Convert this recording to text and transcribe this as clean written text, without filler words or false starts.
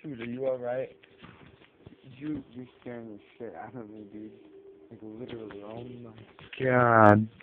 Dude, are you alright? You're scaring the shit out of me, dude. Like, literally, oh my god.